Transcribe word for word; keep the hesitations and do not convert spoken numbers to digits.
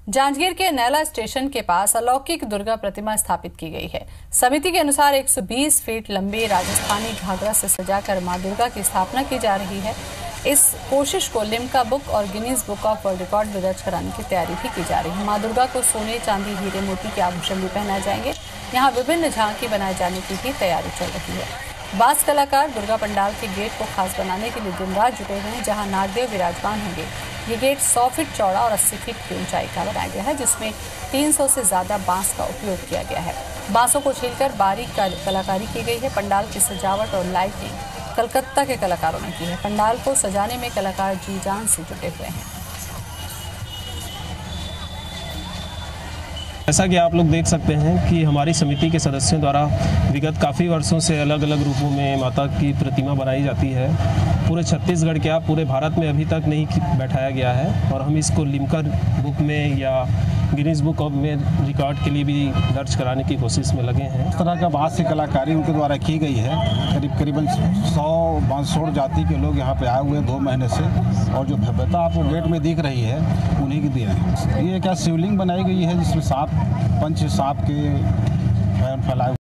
जांजगीर के नैला स्टेशन के पास अलौकिक दुर्गा प्रतिमा स्थापित की गई है। समिति के अनुसार एक सौ बीस फीट लंबी राजस्थानी घाघरा से सजाकर मां दुर्गा की स्थापना की जा रही है। इस कोशिश को लिम्का बुक और Guinness book of world record में दर्ज कराने की तैयारी भी की जा रही है। मां दुर्गा को सोने, चांदी, हीरे, मोती के आभूषण भी पहनाए जाएंगे। यहाँ विभिन्न झांकी बनाए जाने की भी तैयारी चल रही है। बास कलाकार दुर्गा पंडाल के गेट को खास बनाने के लिए दिन रात जुटे हुए हैं, जहां नागदेव विराजमान होंगे। ये गेट सौ फीट चौड़ा और अस्सी फीट की ऊंचाई का बनाया गया है, जिसमें तीन सौ से ज्यादा बांस का उपयोग किया गया है। बांसों को छीलकर बारीक कलाकारी की गई है। पंडाल की सजावट और लाइटिंग कलकत्ता के कलाकारों ने की है। पंडाल को सजाने में कलाकार जी जान से जुटे हुए हैं। जैसा कि आप लोग देख सकते हैं कि हमारी समिति के सदस्यों द्वारा विगत काफ़ी वर्षों से अलग अलग रूपों में माता की प्रतिमा बनाई जाती है। पूरे छत्तीसगढ़ क्या पूरे भारत में अभी तक नहीं बैठाया गया है और हम इसको लिम्का बुक में या गिनीज बुक ऑफ में रिकॉर्ड के लिए भी दर्ज कराने की कोशिश में लगे हैं। इस तरह का बांस की कलाकारी उनके द्वारा की गई है। करीब करीबन सौ बांसोड़ जाति के लोग यहाँ पे आए हुए हैं दो महीने से, और जो भव्यता आपको गेट में दिख रही है उन्हीं की देन है। ये क्या शिवलिंग बनाई गई है जिसमें सांप पंच सांप के फैलाए